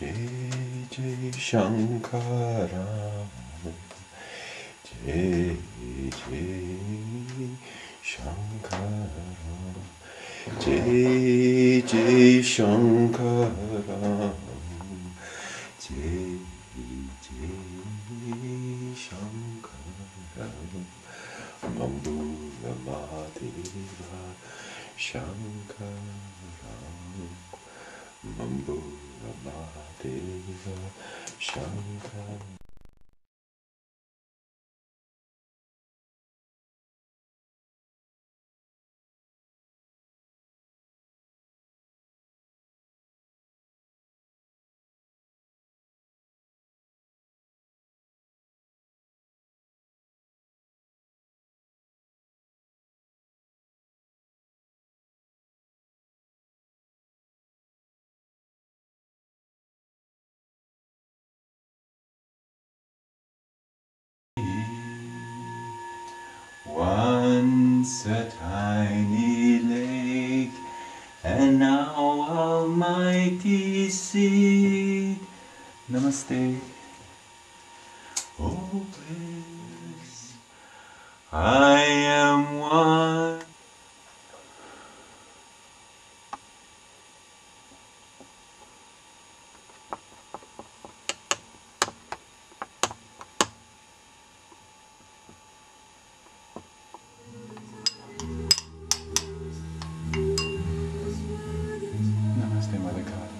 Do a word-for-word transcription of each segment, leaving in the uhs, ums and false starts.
Jai Jai Shankara, Jai Jai Shankara, Jai Jai Shankara, Jai Jai Shankara, Mambula Madheva Shankara, Mambula Madheva Shankara. Once a tiny lake, and now almighty sea. Namaste. Oh, bliss, I am one. Namaste, Mother Kali.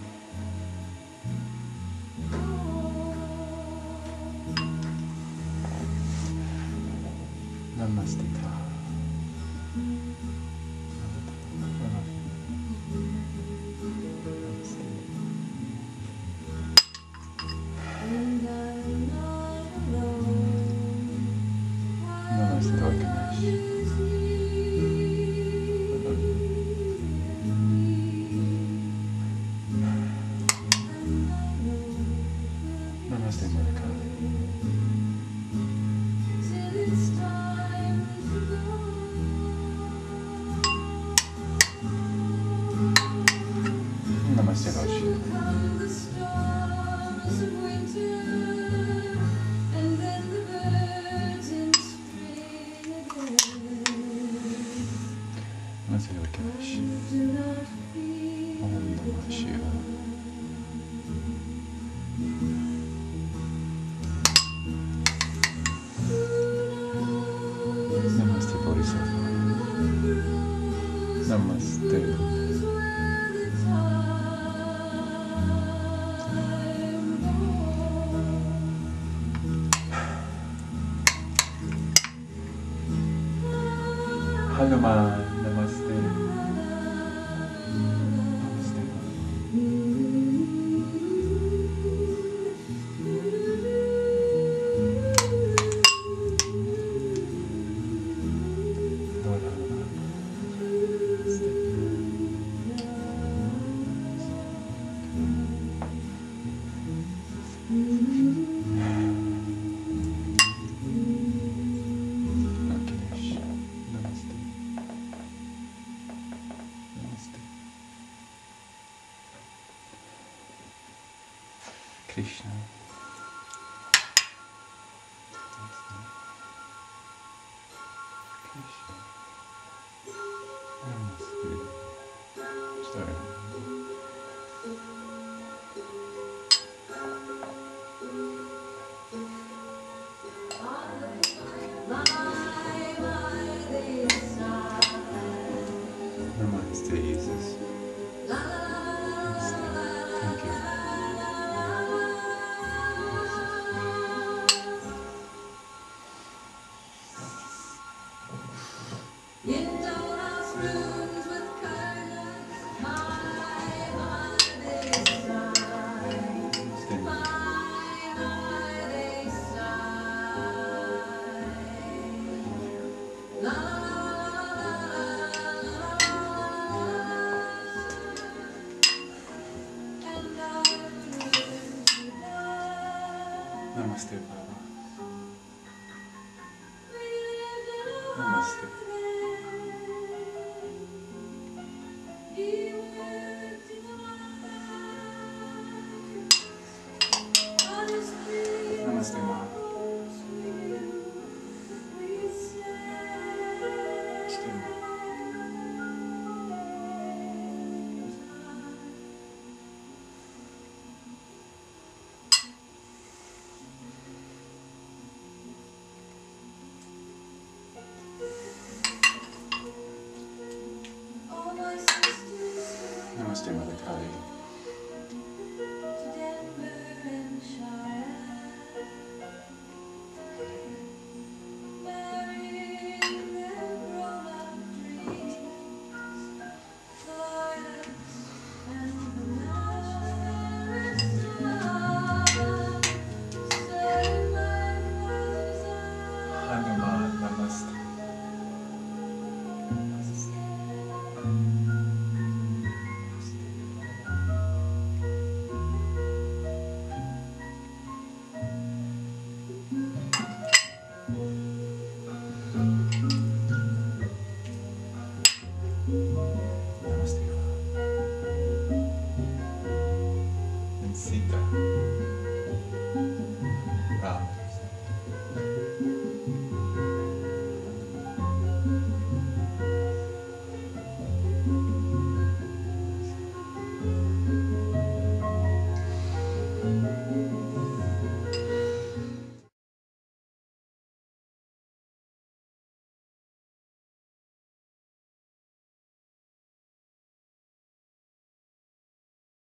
Namaste, Tara. Namaste, Ganesh. Namaste, Mother Kali. Namaste, Lord Shiva. Namaste, Lord Ganesh. Om Namah Shiva. Namaste, Bodhisattva. Namaste. Hanuman, namaste. Namaste. Lord Hanuman. Lord Ganesh, namaste. Namaste. Krishna. Namaste. Krishna. Namaste. Sorry. Namaste, Jesus. Namaste. Thank you. Namaste, Baba. Namaste. Namaste, Mother Kali. Hanuman, namaste. Namaste.